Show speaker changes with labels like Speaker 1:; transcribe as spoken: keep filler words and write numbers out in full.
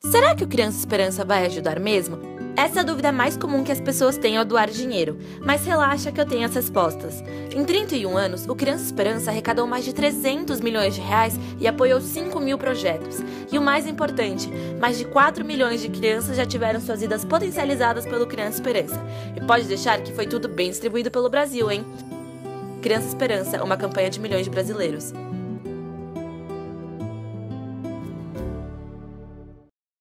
Speaker 1: Será que o Criança Esperança vai ajudar mesmo? Essa é a dúvida mais comum que as pessoas têm ao doar dinheiro, mas relaxa que eu tenho as respostas. Em trinta e um anos, o Criança Esperança arrecadou mais de trezentos milhões de reais e apoiou cinco mil projetos. E o mais importante, mais de quatro milhões de crianças já tiveram suas vidas potencializadas pelo Criança Esperança. E pode deixar que foi tudo bem distribuído pelo Brasil, hein? Criança Esperança, uma campanha de milhões de brasileiros.